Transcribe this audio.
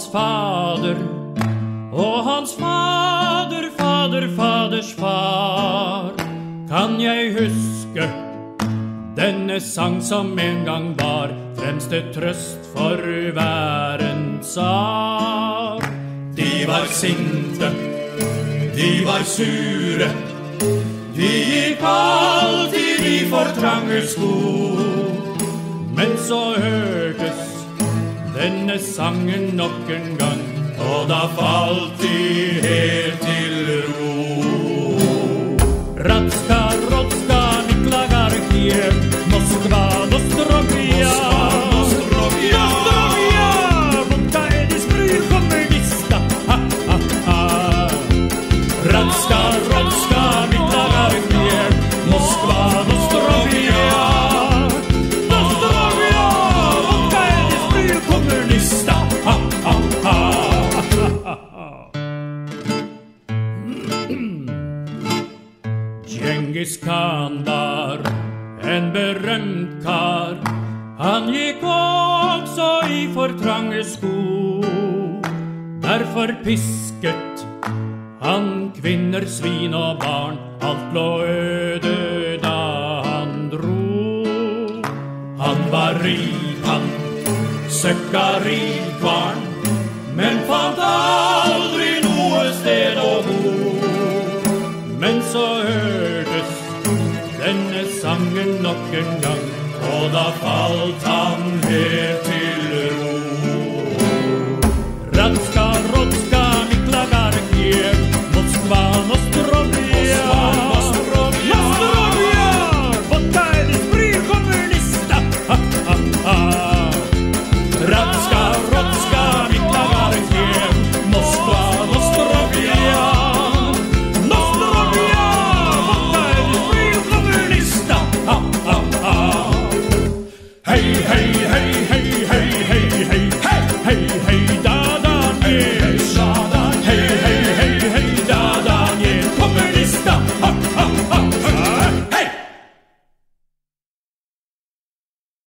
hans fader, og hans faders far. Kan jeg huske denne sang som en gang var fremste trøst for væren tsar. De var sinte, de var sure, de gikk alltid i for trange sko. Men så hørtes denne sangen nok en gang, og da falt de helt til ro. Radska, rodska, Miklagar, Kiev, Moskva, Nostrovia. Nostrovia, vodka, Edisbryr, kommunista. Ha, ha, ha. Radska, rodska, Miklagar, Kiev, Moskva, Nostrovia. Nostrovia, vodka, Edisbryr, kommunista. Ha, ha, ha. Genghis Khan var en berømt kar. Han gikk også i for trange sko. Derfor pisket han kvinner, svin og barn. Alt lå øde da han dro. Han var rik, han søkka rikvarn, men fant aldri noe sted å bo. Men så hørtes denne sangen nok en gang, og da falt han